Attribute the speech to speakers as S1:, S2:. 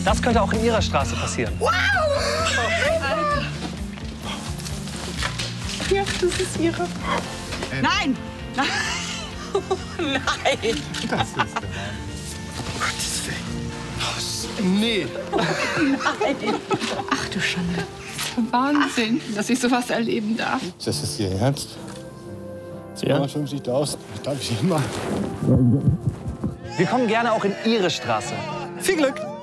S1: Das könnte auch in Ihrer Straße passieren.
S2: Wow! Ja, das ist Ihre. Nein! Nein! Nein!
S3: Das ist der Mann. Gottes Willen. Nee.
S2: Nein! Ach du Schande. Wahnsinn, dass ich sowas erleben darf.
S3: Das ist Ihr Ernst? Ja. 50.000. Darf ich immer.
S1: Wir kommen gerne auch in Ihre Straße.
S3: Viel Glück!